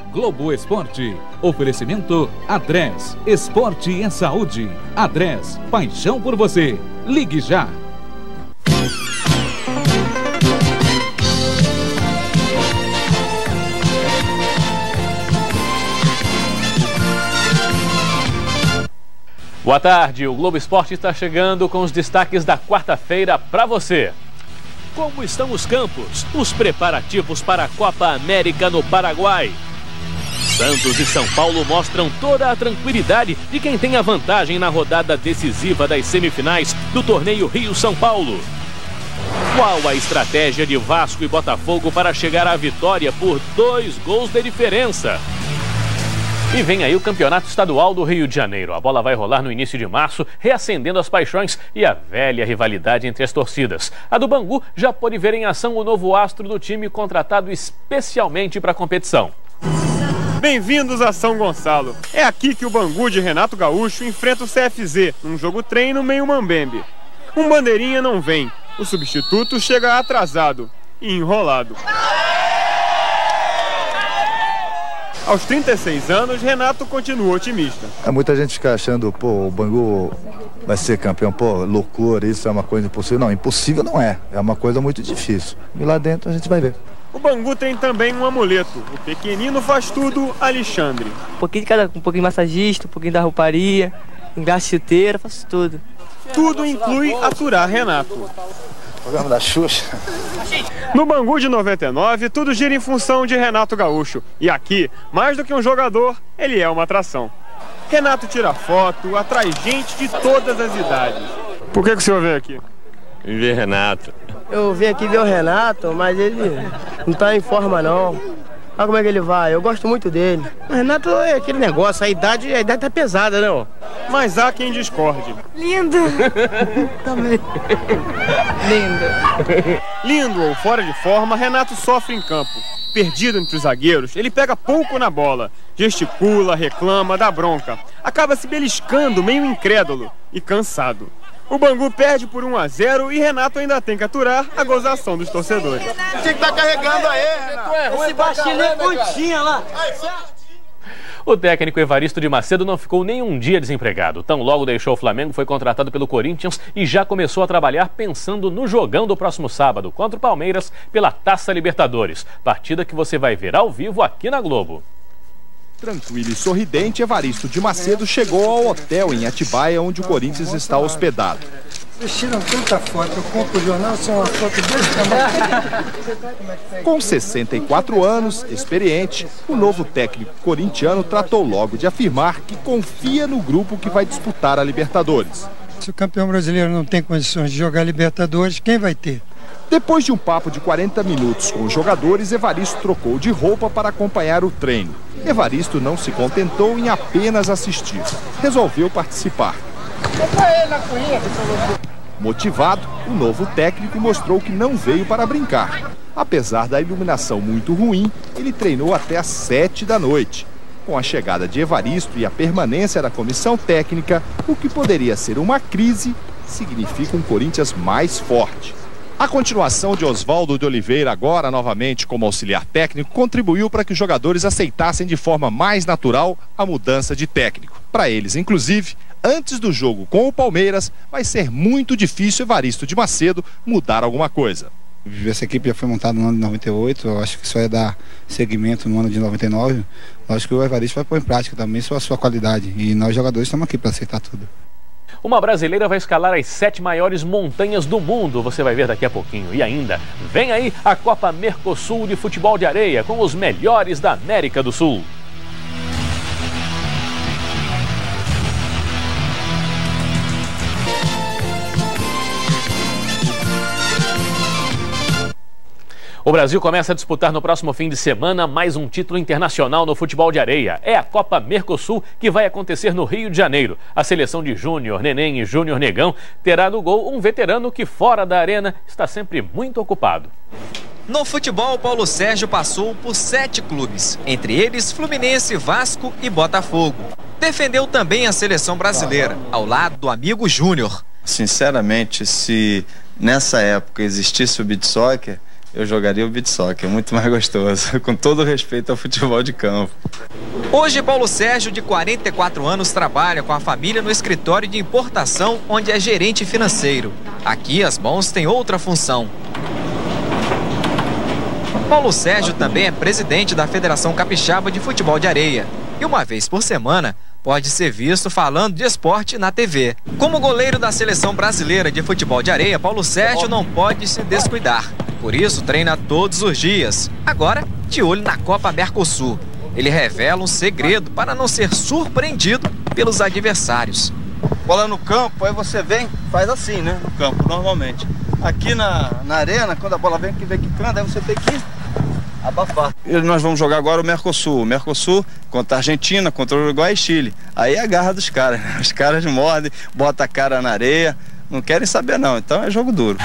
Globo Esporte. Oferecimento Adres. Esporte é saúde. Adres. Paixão por você. Ligue já. Boa tarde, o Globo Esporte está chegando com os destaques da quarta-feira para você. Como estão os campos? Os preparativos para a Copa América no Paraguai. Santos e São Paulo mostram toda a tranquilidade de quem tem a vantagem na rodada decisiva das semifinais do torneio Rio-São Paulo. Qual a estratégia de Vasco e Botafogo para chegar à vitória por 2 gols de diferença? E vem aí o Campeonato Estadual do Rio de Janeiro. A bola vai rolar no início de março, reacendendo as paixões e a velha rivalidade entre as torcidas. A do Bangu já pôde ver em ação o novo astro do time contratado especialmente para a competição. Bem-vindos a São Gonçalo. É aqui que o Bangu de Renato Gaúcho enfrenta o CFZ, num jogo treino meio mambembe. Um bandeirinha não vem, o substituto chega atrasado e enrolado. Aos 36 anos, Renato continua otimista. Muita gente fica achando, pô, o Bangu vai ser campeão, pô, loucura, isso é uma coisa impossível. Não, impossível não é, é uma coisa muito difícil. E lá dentro a gente vai ver. O Bangu tem também um amuleto, o pequenino faz tudo, Alexandre. Um pouquinho de cada, um pouquinho de massagista, um pouquinho da rouparia, engraxa chuteira, faço tudo. Tudo inclui aturar Renato. Programa da Xuxa. No Bangu de 99, tudo gira em função de Renato Gaúcho. E aqui, mais do que um jogador, ele é uma atração. Renato tira foto, atrai gente de todas as idades. Por que o senhor veio aqui? Ver Renato. Eu vim aqui ver o Renato, mas ele não tá em forma não. Olha como é que ele vai, eu gosto muito dele. O Renato é aquele negócio, a idade tá pesada, né? Mas há quem discorde. Lindo! Também. Lindo. Lindo ou fora de forma, Renato sofre em campo. Perdido entre os zagueiros, ele pega pouco na bola. Gesticula, reclama, dá bronca. Acaba se beliscando, meio incrédulo e cansado. O Bangu perde por 1-0 e Renato ainda tem que aturar a gozação dos torcedores. Tinha que estar carregando aí, Renato. Esse baixinho é pontinha lá. O técnico Evaristo de Macedo não ficou nem um dia desempregado. Tão logo deixou o Flamengo, foi contratado pelo Corinthians e já começou a trabalhar pensando no jogão do próximo sábado contra o Palmeiras pela Taça Libertadores. Partida que você vai ver ao vivo aqui na Globo. Tranquilo e sorridente, Evaristo de Macedo chegou ao hotel em Atibaia, onde o Corinthians está hospedado. Vocês tiram tanta foto, eu compro o jornal, são uma foto desse tamanho. Com 64 anos, experiente, o novo técnico corintiano tratou logo de afirmar que confia no grupo que vai disputar a Libertadores. Se o campeão brasileiro não tem condições de jogar Libertadores, quem vai ter? Depois de um papo de 40 minutos com os jogadores, Evaristo trocou de roupa para acompanhar o treino. Evaristo não se contentou em apenas assistir. Resolveu participar. Motivado, o novo técnico mostrou que não veio para brincar. Apesar da iluminação muito ruim, ele treinou até às 7 da noite. Com a chegada de Evaristo e a permanência da comissão técnica, o que poderia ser uma crise, significa um Corinthians mais forte. A continuação de Oswaldo de Oliveira, agora novamente como auxiliar técnico, contribuiu para que os jogadores aceitassem de forma mais natural a mudança de técnico. Para eles, inclusive, antes do jogo com o Palmeiras, vai ser muito difícil Evaristo de Macedo mudar alguma coisa. Essa equipe já foi montada no ano de 98, eu acho que só ia dar seguimento no ano de 99. Acho que o Evaristo vai pôr em prática também a sua qualidade e nós jogadores estamos aqui para aceitar tudo. Uma brasileira vai escalar as 7 maiores montanhas do mundo, você vai ver daqui a pouquinho. E ainda, vem aí a Copa Mercosul de futebol de areia com os melhores da América do Sul. O Brasil começa a disputar no próximo fim de semana mais um título internacional no futebol de areia. É a Copa Mercosul que vai acontecer no Rio de Janeiro. A seleção de Júnior Neném e Júnior Negão terá no gol um veterano que fora da arena está sempre muito ocupado. No futebol, Paulo Sérgio passou por 7 clubes, entre eles Fluminense, Vasco e Botafogo. Defendeu também a seleção brasileira, ao lado do amigo Júnior. Sinceramente, se nessa época existisse o beach soccer, eu jogaria o beach soccer, muito mais gostoso, com todo respeito ao futebol de campo. Hoje, Paulo Sérgio, de 44 anos, trabalha com a família no escritório de importação, onde é gerente financeiro. Aqui, as mãos têm outra função. Paulo Sérgio também é presidente da Federação Capixaba de Futebol de Areia. E uma vez por semana, pode ser visto falando de esporte na TV. Como goleiro da Seleção Brasileira de Futebol de Areia, Paulo Sérgio não pode se descuidar. Por isso, treina todos os dias. Agora, de olho na Copa Mercosul. Ele revela um segredo para não ser surpreendido pelos adversários. Bola no campo, aí você vem, faz assim, né? No campo, normalmente. Aqui na arena, quando a bola vem quicando, aí você tem que abafar. E nós vamos jogar agora o Mercosul. O Mercosul contra a Argentina, contra o Uruguai e Chile. Aí é a garra dos caras, né? Os caras mordem, botam a cara na areia, não querem saber não, então é jogo duro.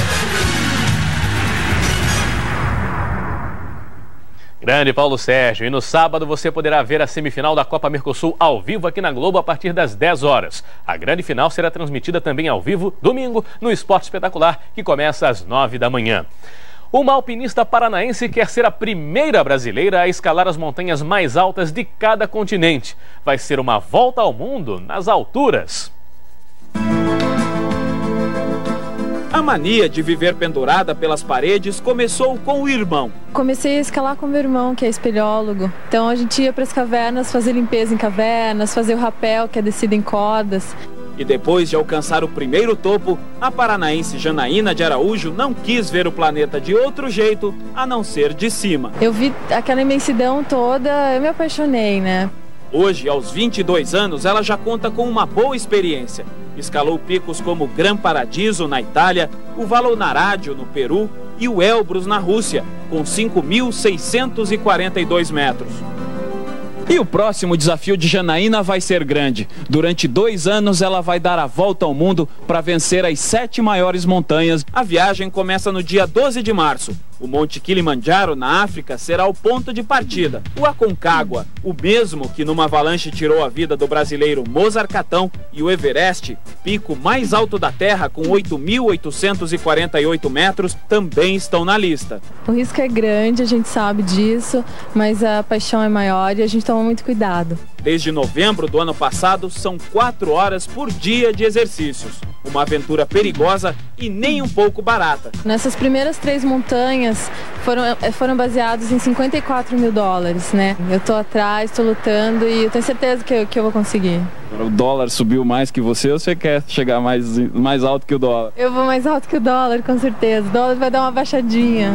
Grande Paulo Sérgio. E no sábado você poderá ver a semifinal da Copa Mercosul ao vivo aqui na Globo a partir das 10 horas. A grande final será transmitida também ao vivo domingo no Esporte Espetacular, que começa às 9 da manhã. Uma alpinista paranaense quer ser a primeira brasileira a escalar as montanhas mais altas de cada continente. Vai ser uma volta ao mundo nas alturas. A mania de viver pendurada pelas paredes começou com o irmão. Comecei a escalar com meu irmão, que é espeleólogo. Então a gente ia para as cavernas, fazer limpeza em cavernas, fazer o rapel, que é descida em cordas. E depois de alcançar o primeiro topo, a paranaense Janaína de Araújo não quis ver o planeta de outro jeito, a não ser de cima. Eu vi aquela imensidão toda, eu me apaixonei, né? Hoje, aos 22 anos, ela já conta com uma boa experiência. Escalou picos como o Gran Paradiso, na Itália, o Valonaradio, no Peru, e o Elbrus, na Rússia, com 5.642 metros. E o próximo desafio de Janaína vai ser grande. Durante 2 anos, ela vai dar a volta ao mundo para vencer as 7 maiores montanhas. A viagem começa no dia 12 de março. O Monte Kilimanjaro, na África, será o ponto de partida. O Aconcagua, o mesmo que numa avalanche tirou a vida do brasileiro Mozart Catão, e o Everest, pico mais alto da Terra com 8.848 metros, também estão na lista. O risco é grande, a gente sabe disso, mas a paixão é maior e a gente toma muito cuidado. Desde novembro do ano passado, são 4 horas por dia de exercícios. Uma aventura perigosa e nem um pouco barata. Nessas primeiras 3 montanhas foram baseados em $54 mil, né? Eu tô atrás, tô lutando e eu tenho certeza que eu vou conseguir. O dólar subiu mais que você ou você quer chegar mais alto que o dólar? Eu vou mais alto que o dólar, com certeza. O dólar vai dar uma baixadinha.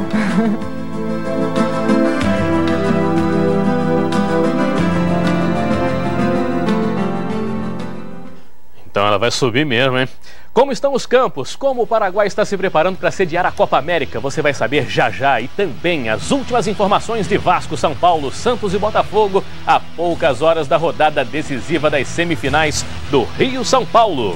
Então ela vai subir mesmo, hein? Como estão os campos? Como o Paraguai está se preparando para sediar a Copa América? Você vai saber já já. E também as últimas informações de Vasco, São Paulo, Santos e Botafogo a poucas horas da rodada decisiva das semifinais do Rio-São Paulo.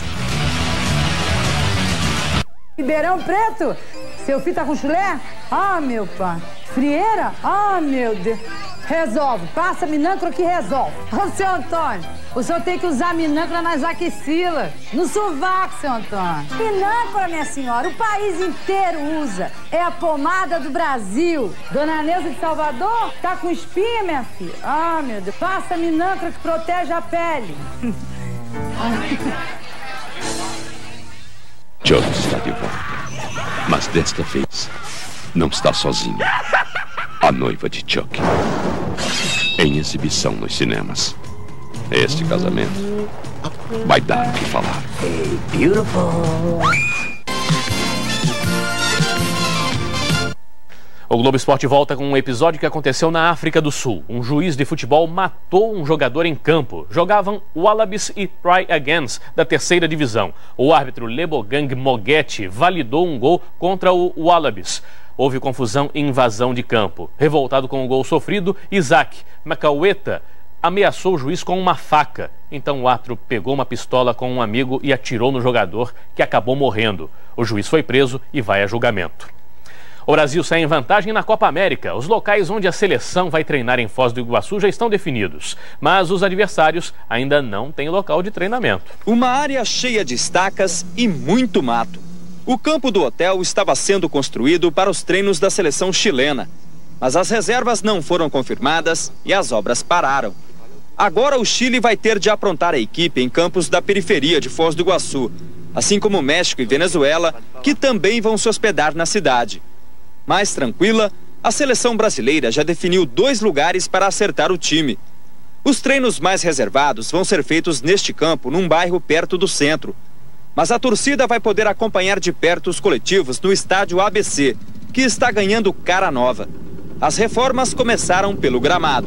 Ribeirão Preto, seu filho tá com chulé? Ah, meu pai. Frieira? Ah, meu Deus. Resolve, passa minâncora que resolve. Ô, seu Antônio, o senhor tem que usar minâncora nas axilas, no sovaco, seu Antônio. Minâncora, minha senhora, o país inteiro usa. É a pomada do Brasil. Dona Neuza de Salvador tá com espinha, minha filha? Ah, meu Deus. Passa minâncora que protege a pele. Chuck está de volta, mas desta vez não está sozinho. A noiva de Chuck, em exibição nos cinemas. Este casamento vai dar o que falar. Hey, beautiful. O Globo Esporte volta com um episódio que aconteceu na África do Sul. Um juiz de futebol matou um jogador em campo. Jogavam Wallabies e Try Agains, da 3ª divisão. O árbitro Lebogang Moguete validou um gol contra o Wallabies. Houve confusão e invasão de campo. Revoltado com o gol sofrido, Isaac Macaueta ameaçou o juiz com uma faca. Então o árbitro pegou uma pistola com um amigo e atirou no jogador, que acabou morrendo. O juiz foi preso e vai a julgamento. O Brasil sai em vantagem na Copa América. Os locais onde a seleção vai treinar em Foz do Iguaçu já estão definidos, mas os adversários ainda não têm local de treinamento. Uma área cheia de estacas e muito mato. O campo do hotel estava sendo construído para os treinos da seleção chilena, mas as reservas não foram confirmadas e as obras pararam. Agora o Chile vai ter de aprontar a equipe em campos da periferia de Foz do Iguaçu, assim como México e Venezuela, que também vão se hospedar na cidade. Mais tranquila, a seleção brasileira já definiu 2 lugares para acertar o time. Os treinos mais reservados vão ser feitos neste campo, num bairro perto do centro. Mas a torcida vai poder acompanhar de perto os coletivos no estádio ABC, que está ganhando cara nova. As reformas começaram pelo gramado.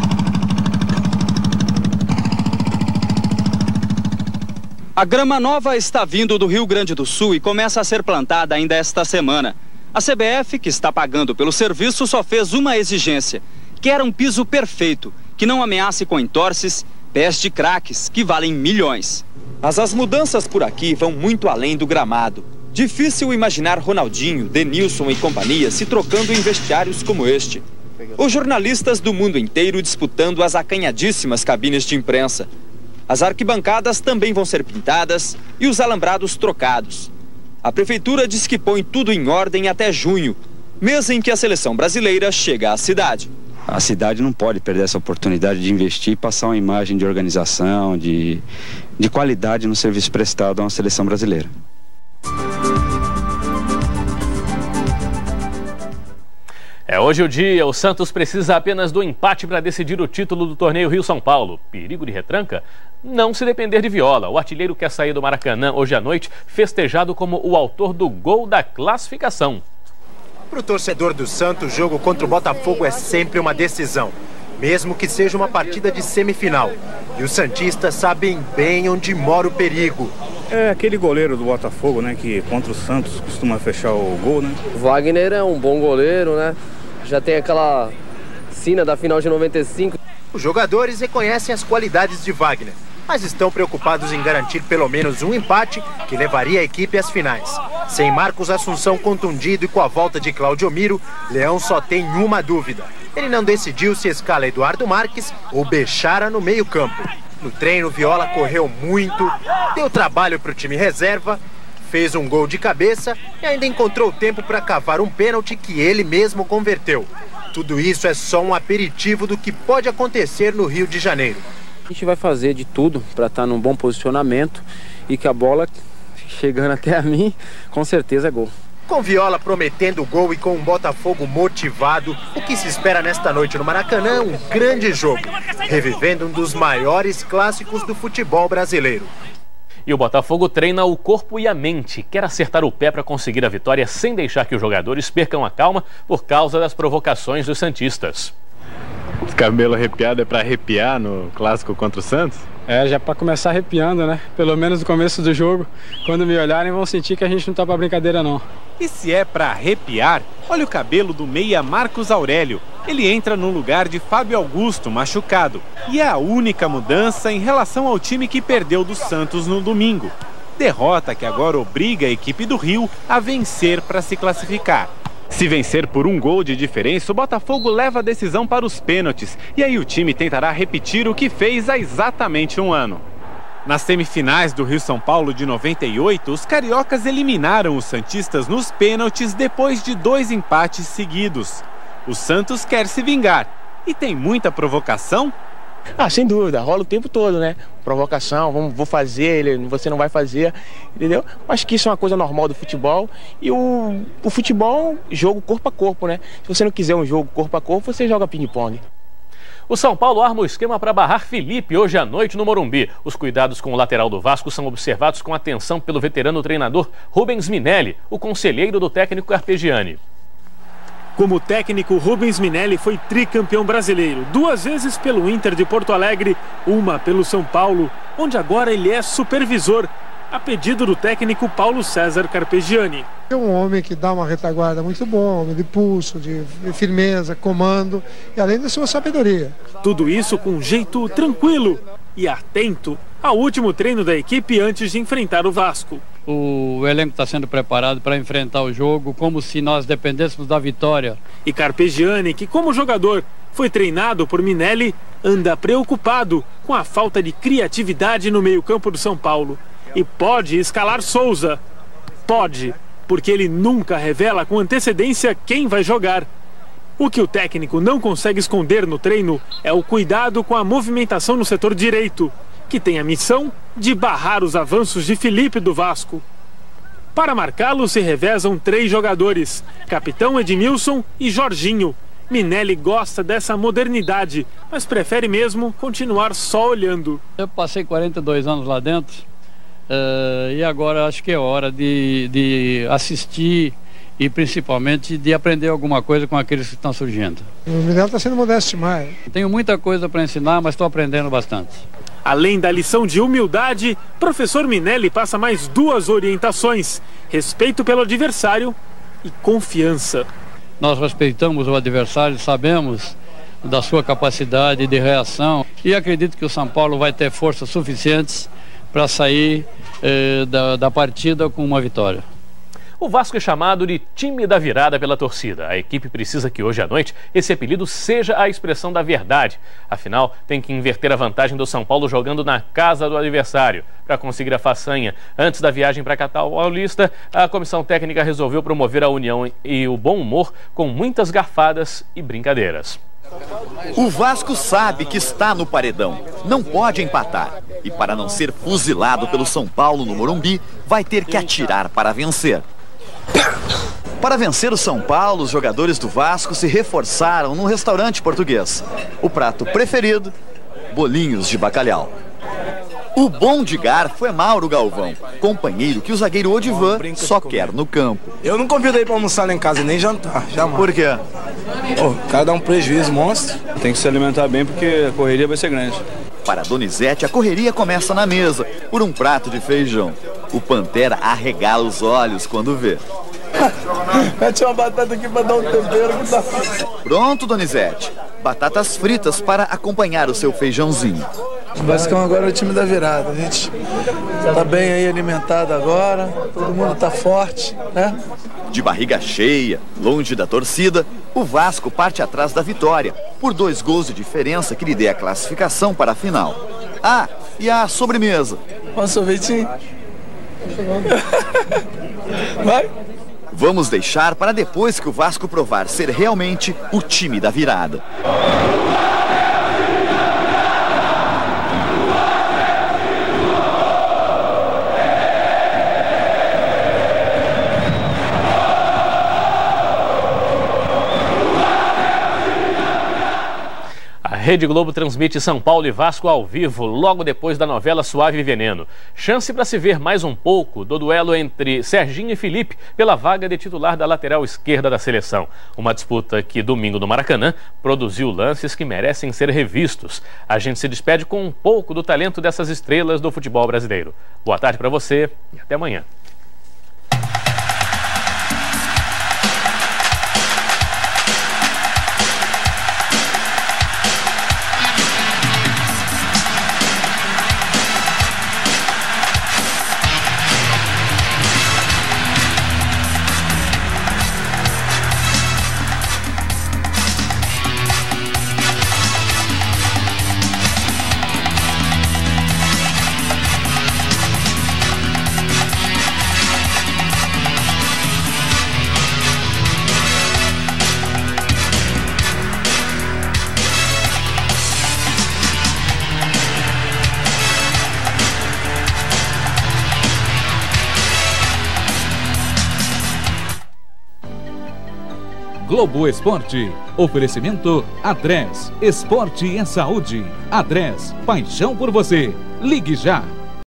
A grama nova está vindo do Rio Grande do Sul e começa a ser plantada ainda esta semana. A CBF, que está pagando pelo serviço, só fez uma exigência: quer um piso perfeito, que não ameace com entorces, pés de craques, que valem milhões. Mas as mudanças por aqui vão muito além do gramado. Difícil imaginar Ronaldinho, Denilson e companhia se trocando em vestiários como este. Os jornalistas do mundo inteiro disputando as acanhadíssimas cabines de imprensa. As arquibancadas também vão ser pintadas e os alambrados trocados. A prefeitura diz que põe tudo em ordem até junho, mês em que a seleção brasileira chega à cidade. A cidade não pode perder essa oportunidade de investir e passar uma imagem de organização, de qualidade no serviço prestado a uma seleção brasileira. É hoje o dia, o Santos precisa apenas do empate para decidir o título do torneio Rio-São Paulo. Perigo de retranca? Não se depender de Viola. O artilheiro quer sair do Maracanã hoje à noite, festejado como o autor do gol da classificação. Para o torcedor do Santos, o jogo contra o Botafogo é sempre uma decisão, mesmo que seja uma partida de semifinal. E os santistas sabem bem onde mora o perigo. É aquele goleiro do Botafogo, né, que contra o Santos costuma fechar o gol, né? O Wagner é um bom goleiro, né? Já tem aquela sina da final de 95. Os jogadores reconhecem as qualidades de Wagner, mas estão preocupados em garantir pelo menos um empate que levaria a equipe às finais. Sem Marcos Assunção contundido e com a volta de Claudio Miro, Leão só tem uma dúvida. Ele não decidiu se escala Eduardo Marques ou Bechara no meio-campo. No treino, Viola correu muito, deu trabalho para o time reserva, fez um gol de cabeça e ainda encontrou tempo para cavar um pênalti que ele mesmo converteu. Tudo isso é só um aperitivo do que pode acontecer no Rio de Janeiro. A gente vai fazer de tudo para estar num bom posicionamento e que a bola, chegando até a mim, com certeza é gol. Com Viola prometendo gol e com um Botafogo motivado, o que se espera nesta noite no Maracanã é um grande jogo, revivendo um dos maiores clássicos do futebol brasileiro. E o Botafogo treina o corpo e a mente. Quer acertar o pé para conseguir a vitória sem deixar que os jogadores percam a calma por causa das provocações dos santistas. Os cabelos arrepiados é para arrepiar no clássico contra o Santos? É, já para começar arrepiando, né? Pelo menos no começo do jogo, quando me olharem vão sentir que a gente não tá pra brincadeira não. E se é para arrepiar, olha o cabelo do meia Marcos Aurélio. Ele entra no lugar de Fábio Augusto, machucado. E é a única mudança em relação ao time que perdeu do Santos no domingo. Derrota que agora obriga a equipe do Rio a vencer para se classificar. Se vencer por um gol de diferença, o Botafogo leva a decisão para os pênaltis. E aí o time tentará repetir o que fez há exatamente um ano. Nas semifinais do Rio-São Paulo de 98, os cariocas eliminaram os santistas nos pênaltis depois de 2 empates seguidos. O Santos quer se vingar. E tem muita provocação? Ah, sem dúvida, rola o tempo todo, né? Provocação, vou fazer, você não vai fazer, entendeu? Acho que isso é uma coisa normal do futebol. E o futebol, jogo corpo a corpo, né? Se você não quiser um jogo corpo a corpo, você joga ping-pong. O São Paulo arma o esquema para barrar Felipe hoje à noite no Morumbi. Os cuidados com o lateral do Vasco são observados com atenção pelo veterano treinador Rubens Minelli, o conselheiro do técnico Carpegiani. Como técnico, Rubens Minelli foi tricampeão brasileiro, 2 vezes pelo Inter de Porto Alegre, uma pelo São Paulo, onde agora ele é supervisor, a pedido do técnico Paulo César Carpegiani. É um homem que dá uma retaguarda muito boa, homem de pulso, de firmeza, comando e além da sua sabedoria. Tudo isso com um jeito tranquilo e atento ao último treino da equipe antes de enfrentar o Vasco. O elenco está sendo preparado para enfrentar o jogo como se nós dependêssemos da vitória. E Carpegiani, que como jogador foi treinado por Minelli, anda preocupado com a falta de criatividade no meio-campo do São Paulo. E pode escalar Souza. pode, porque ele nunca revela com antecedência quem vai jogar. O que o técnico não consegue esconder no treino é o cuidado com a movimentação no setor direito, que tem a missão de barrar os avanços de Felipe do Vasco. Para marcá-lo se revezam 3 jogadores, capitão Edmilson e Jorginho. Minelli gosta dessa modernidade, mas prefere mesmo continuar só olhando. Eu passei 42 anos lá dentro e agora acho que é hora de assistir e principalmente de aprender alguma coisa com aqueles que estão surgindo. O Minelli está sendo modesto demais. Tenho muita coisa para ensinar, mas estou aprendendo bastante. Além da lição de humildade, professor Minelli passa mais 2 orientações: respeito pelo adversário e confiança. Nós respeitamos o adversário, sabemos da sua capacidade de reação e acredito que o São Paulo vai ter forças suficientes para sair da partida com uma vitória. O Vasco é chamado de time da virada pela torcida. A equipe precisa que hoje à noite esse apelido seja a expressão da verdade. Afinal, tem que inverter a vantagem do São Paulo jogando na casa do adversário. Para conseguir a façanha, antes da viagem para a capital paulista, a comissão técnica resolveu promover a união e o bom humor com muitas garfadas e brincadeiras. O Vasco sabe que está no paredão, não pode empatar. E para não ser fuzilado pelo São Paulo no Morumbi, vai ter que atirar para vencer. Para vencer o São Paulo, os jogadores do Vasco se reforçaram num restaurante português. O prato preferido, bolinhos de bacalhau. O bom de garfo é Mauro Galvão, companheiro que o zagueiro Odivan só quer no campo. Eu não convidei para almoçar lá em casa, nem jantar, jamais. Por quê? O cara dá um prejuízo monstro. Tem que se alimentar bem porque a correria vai ser grande. Para Donizete, a correria começa na mesa, por um prato de feijão. O Pantera arregala os olhos quando vê. Mete uma batata aqui para dar um tempero que tá... Pronto, Donizete. Batatas fritas para acompanhar o seu feijãozinho. O Vascão agora é o time da virada. A gente tá bem aí alimentado agora, todo mundo tá forte, né? De barriga cheia, longe da torcida, o Vasco parte atrás da vitória, por 2 gols de diferença que lhe dê a classificação para a final. Ah, e a sobremesa. Um sorvetinho. Vai. Vamos deixar para depois que o Vasco provar ser realmente o time da virada. A Rede Globo transmite São Paulo e Vasco ao vivo, logo depois da novela Suave e Veneno. Chance para se ver mais um pouco do duelo entre Serginho e Felipe pela vaga de titular da lateral esquerda da seleção. Uma disputa que, domingo no Maracanã, produziu lances que merecem ser revistos. A gente se despede com um pouco do talento dessas estrelas do futebol brasileiro. Boa tarde para você e até amanhã. Globo Esporte. Oferecimento Adres. Esporte é saúde. Adres. Paixão por você. Ligue já.